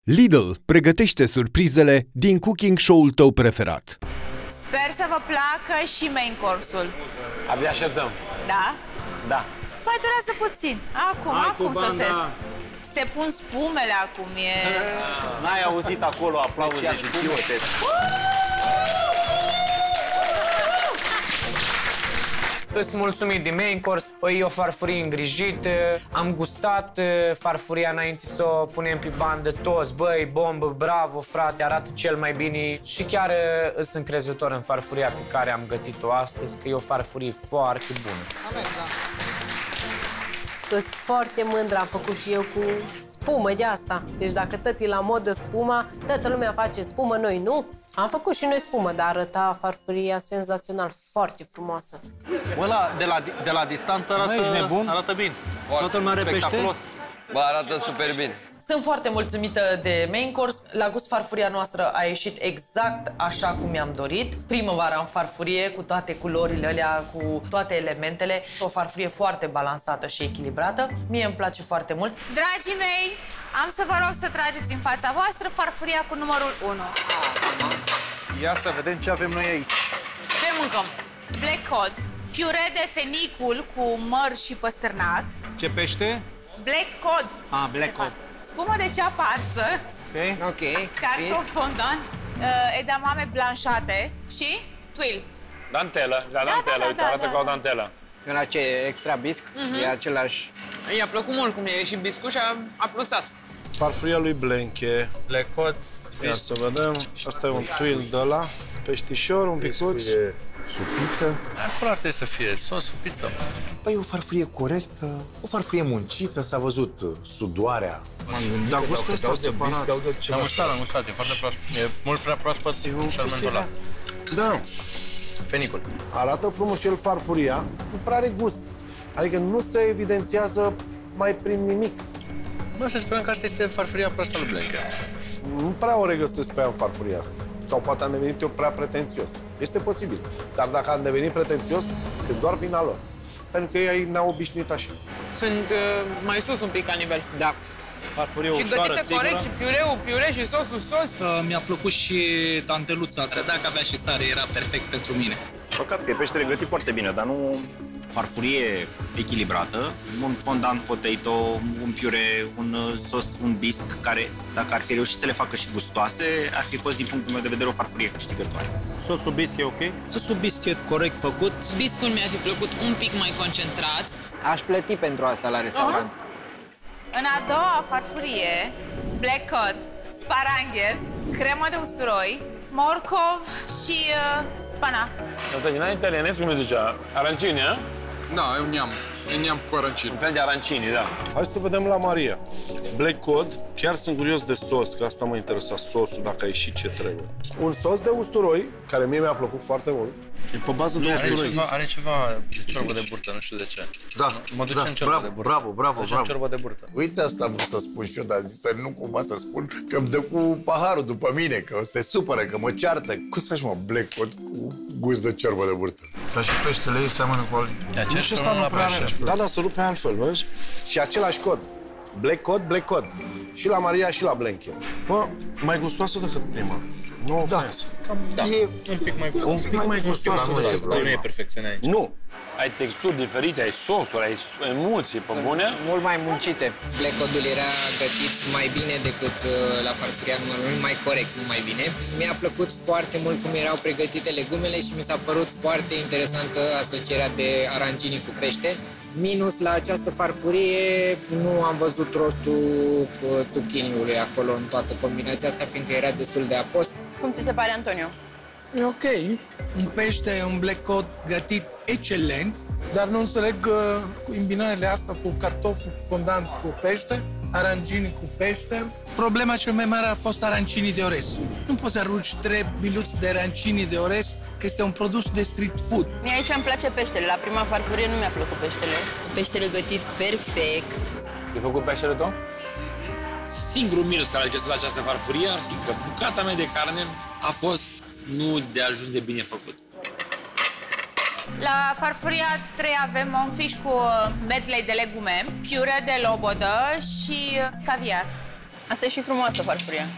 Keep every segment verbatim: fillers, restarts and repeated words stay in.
Lidl pregătește surprizele din cooking show-ul tău preferat. Sper să vă placă și main course-ul. Abia așteptăm. Da? Da. Mai durează puțin. Acum, Hai acum cu sosesc. banda. Se pun spumele acum, e... N-ai auzit acolo aplauze și chiote. Îs mulțumit de main course, păi e o farfurie îngrijită, am gustat farfuria înainte să o punem pe bandă toți, băi, bombă, bravo, frate, arată cel mai bine și chiar îs încrezător în farfuria pe care am gătit-o astăzi, că e o farfurie foarte bună. Sunt foarte mândră, am făcut și eu cu spumă de asta. Deci dacă tot e la modă spuma, toată lumea face spumă, noi nu. Am făcut și noi spumă, dar arăta farfuria senzațional, foarte frumoasă. Ăla, de la, de la distanță arată, Mă, ești nebun? arată bine. Toată lumea repește? Bă, arată super bine. Sunt foarte mulțumită de main course. La gust, farfuria noastră a ieșit exact așa cum mi-am dorit. Primăvara în farfurie, cu toate culorile alea, cu toate elementele. O farfurie foarte balansată și echilibrată. Mie îmi place foarte mult. Dragii mei, am să vă rog să trageți în fața voastră farfuria cu numărul unu. Ia să vedem ce avem noi aici. Ce mâncăm? Black cod, piure de fenicul cu măr și păstârnac. Ce pește? Black cod. Ah, black cod. Spumă de ceapă arsă. Ok. Ok. Cartofi fondant. Uh, edamame blanșate și tuil. Dantelă, da, da, dantelă, da, uite, da, arată da, ca o da. dantelă. La ce extra bisc, Mhm. e același. I-a plăcut mult cum e și biscuit și a, a plusat. Farfuria lui Blenche. Black cod. Ia să vedem. Asta e un tuil de ăla. Peștișor, un picuț. Supiță. Acolo ar trebui să fie sos, supiță. Păi o farfurie corectă, o farfurie muncită, s-a văzut uh, sudoarea. M-am gândit Dar că gustul dau- ăsta dau de bisc, separat. dau de ceva. Am gustat, am gustat, e foarte proaspăt. E mult prea proaspăt șarmentul ăla. Da. Fenicul. Arată frumos și el farfuria, nu prea are gust. Adică nu se evidențiază mai prin nimic. Mă, să sperăm că asta este farfuria proastă lui Blenche. Nu prea o regăsesc pe ea în farfuria asta. Sau poate am devenit eu prea pretențios. Este posibil. Dar dacă am devenit pretențios, este doar vina lor. Pentru că ei ne-au obișnuit așa. Sunt uh, mai sus un pic ca nivel. Da. Farfurie Și ușoară, gătită sigură. corect, și piureul, piure și sosul, sos. Uh, mi-a plăcut și danteluța. Dacă avea și sare, era perfect pentru mine. Păcat că e peștere gătit foarte bine, dar nu... Farfurie echilibrată, un fondant potato, un piure, un sos, un bisc, care, dacă ar fi reușit să le facă și gustoase, ar fi fost, din punctul meu de vedere, o farfurie câștigătoare. Sosul bisc e ok? Sosul biscuit corect făcut. Biscuit mi-a fi plăcut un pic mai concentrat. Aș plăti pentru asta la restaurant. În a doua farfurie, black cod, sparanghel, cremă de usturoi, morcov și uh, spanac. Asta din italianesc, cum se zicea? Arancini, a? Da, e un neam. E un neam cu arancini. Un fel de arancini, da. Hai să vedem la Maria. Black cod, chiar sunt curios de sos, că asta mă interesa, sosul, dacă a ieșit ce trebuie. Un sos de usturoi, care mie mi-a plăcut foarte mult. E pe bază de Are usturoi. ceva, are ceva de ciorbă de burtă, nu știu de ce. Da, Mă duce da, în ciorbă bravo, de burtă. bravo, bravo, Mă duce bravo. în ciorbă de burtă. Uite, asta am vrut să spun și eu, dar zis să nu cumva să spun că îmi dă cu paharul după mine, că se supără, că mă ceartă. Cum să faci, mă, black cod cu gust de ciorbă de burtă? Ca și peștele ei seamănă cu al... Nici ăsta nu prea are. Da, da, să rupe altfel, vezi? Și același cod. Black cod, black cod. Și la Maria și la Blenche. Bă, mai gustoasă decât prima. Nu ofens. Da, E... un pic mai gustoasă. Un pic mai gustoasă Nu decât e, nu e prima. perfecțiune aici. Nu. Ai texturi diferite, ai sosuri, ai emulsii pe bune. Mult mai muncite. Black codul era gătit mai bine decât uh, la farfuria numărul unu, mai corect, nu mai bine. Mi-a plăcut foarte mult cum erau pregătite legumele și mi s-a părut foarte interesantă asocierea de arancini cu pește. Minus la această farfurie, nu am văzut rostul uh, zucchiniului acolo în toată combinația asta, fiindcă era destul de apos. Cum ți se pare, Antonio? E ok. Un pește, un black cod gătit excelent, dar nu înțeleg uh, combinările astea cu cartofi fondant cu pește, arancini cu pește. Problema cea mai mare a fost arancini de orez. Nu poți să arunci trei biluți de arancini de orez, că este un produs de street food. Mie aici îmi place peștele. La prima farfurie nu mi-a plăcut peștele. Peștele gătit perfect. E făcut peștele tău? Singurul minus care găsesc la această farfurie ar fi că bucata mea de carne a fost nu de ajuns de bine făcut. La farfuria trei avem un fiș cu medley de legume, piure de lobodă și caviar. Asta e și frumoasă, farfuria.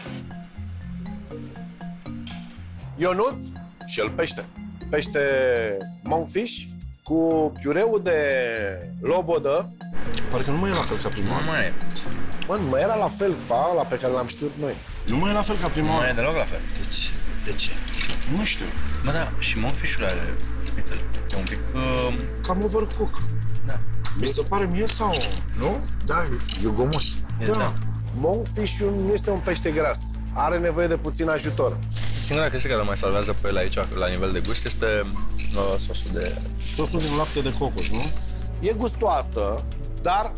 Ionuț și el pește. Pește monkfish cu piureu de lobodă. Parcă nu mai e la fel ca prima oară. Nu mai e. Mă, nu mai era la fel pa ăla pe care l-am știut noi. Nu mai e la fel ca prima Nu oară. mai e deloc la fel. De ce? De ce? Nu știu. Bă, da, și monkfish-ul are, uite-l, e un pic... Uh... Cam overcook. Da. Mi se pare mie sau... Nu? Da, e gomos. Da. da. Monkfish-ul nu este un pește gras. Are nevoie de puțin ajutor. Singura chestie care mai salvează pe el aici, la nivel de gust, este uh, sosul de... Sosul din lapte de cocos, nu? E gustoasă, dar...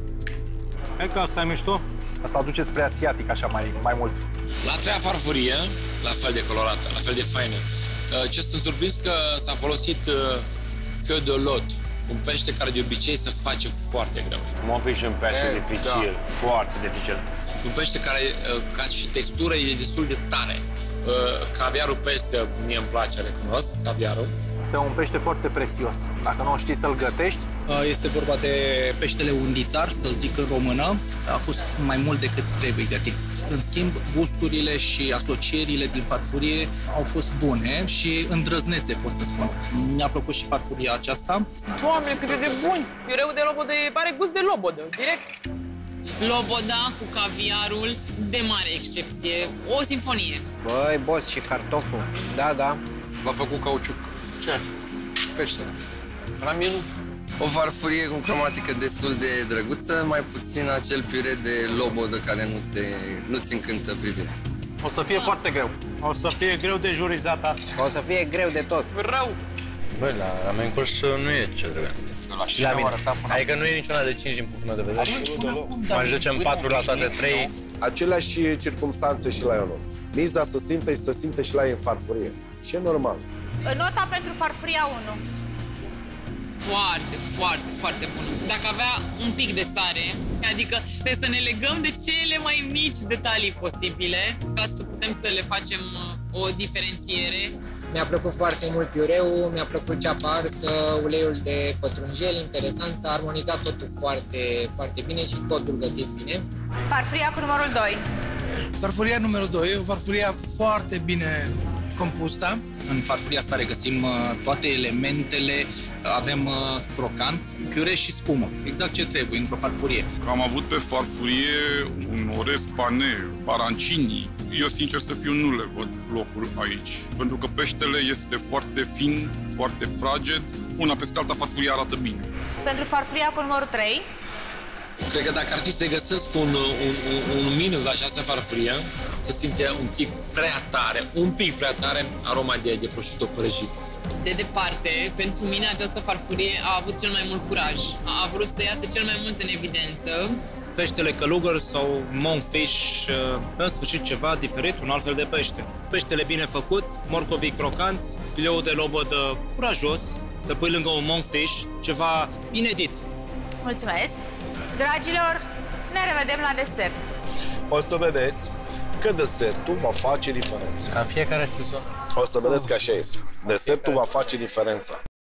E că asta e mișto. Asta aduce spre asiatic, așa, mai, mai mult. La treia farfurie, la fel de colorată, la fel de faină. Ce sunt surprins că s-a folosit queue de lot, un pește care de obicei se face foarte greu. Monkfish e un pește e, dificil, da. foarte dificil. Un pește care, ca și textură, e destul de tare. Caviarul peste, mie îmi place, recunosc, caviarul. Este un pește foarte prețios. Dacă nu știi să-l gătești... Este vorba de peștele undițar, să zic în română. A fost mai mult decât trebuie gătit. În schimb, gusturile și asocierile din farfurie au fost bune și îndrăznețe, pot să spun. Mi-a plăcut și farfuria aceasta. Doamne, cât de buni! Piureul de lobodă are gust de lobodă, direct. Loboda cu caviarul, de mare excepție. O sinfonie. Băi, boss, și cartoful. Da, da. L-a făcut cauciuc. Ce? Peștele. La mine O farfurie cu cromatică destul de drăguță, mai puțin acel piure de lobodă care nu te, nu-ți încântă privirea. O să fie foarte greu. O să fie greu de jurizat asta. O să fie greu de tot. Rău. Băi, la, la main course nu e ce trebuie. La și la mine. Adică nu e niciuna de cinci din punctul meu de vedere. Mai zicem patru la toate trei. Aceleași circumstanțe și la Ionuț. Miza să simte și să simte și la ei în farfurie. Și e normal. Nota pentru farfuria unu. Foarte, foarte, foarte bună. Dacă avea un pic de sare, adică trebuie să ne legăm de cele mai mici detalii posibile ca să putem să le facem o diferențiere. Mi-a plăcut foarte mult piureul, mi-a plăcut ceapa arsă, uleiul de pătrunjel, interesant, s-a armonizat totul foarte, foarte bine și codul gătit bine. Farfuria cu numărul doi. Farfuria numărul doi e o farfurie foarte bine compusă. În farfuria asta regăsim toate elementele, avem crocant, piure și spumă, exact ce trebuie într-o farfurie. Am avut pe farfurie un orez pane, barancini. Eu, sincer să fiu, nu le văd locul aici, pentru că peștele este foarte fin, foarte fraged. Una peste alta, farfuria arată bine. Pentru farfuria cu numărul trei. Cred că dacă ar fi să găsesc un, un, un, un minus la această farfurie, se simte un pic prea tare, un pic prea tare aroma de, de prosciutto prăjit. De departe, pentru mine această farfurie a avut cel mai mult curaj. A vrut să iasă cel mai mult în evidență. Peștele călugăr sau monkfish, în sfârșit ceva diferit, un alt fel de pește. Peștele bine făcut, morcovii crocanți, pileul de lobodă curajos, să pui lângă un monkfish ceva inedit. Mulțumesc! Dragilor, ne revedem la desert. O să vedeți că desertul va face diferența. Ca în fiecare sezon. O să vedeți că așa este. Desertul va face diferența.